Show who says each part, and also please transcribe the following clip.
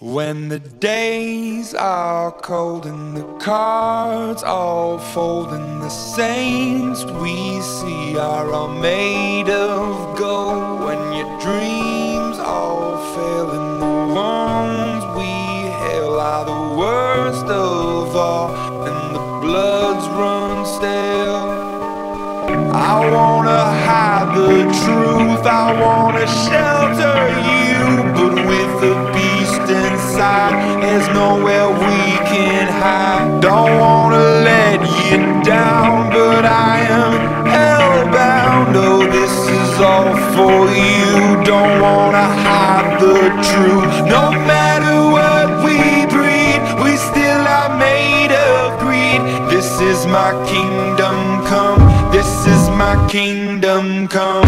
Speaker 1: When the days are cold and the cards all fold and the saints we see are all made of gold, when your dreams all fail and the ones we hail are the worst of all and the bloods run stale, I wanna hide the truth, I wanna shelter you, but with the beast inside, there's nowhere we can hide. Don't wanna let you down, but I am hellbound. Oh, this is all for you. Don't wanna hide the truth. No matter what we breed, we still are made of greed. This is my kingdom come. This is my kingdom come.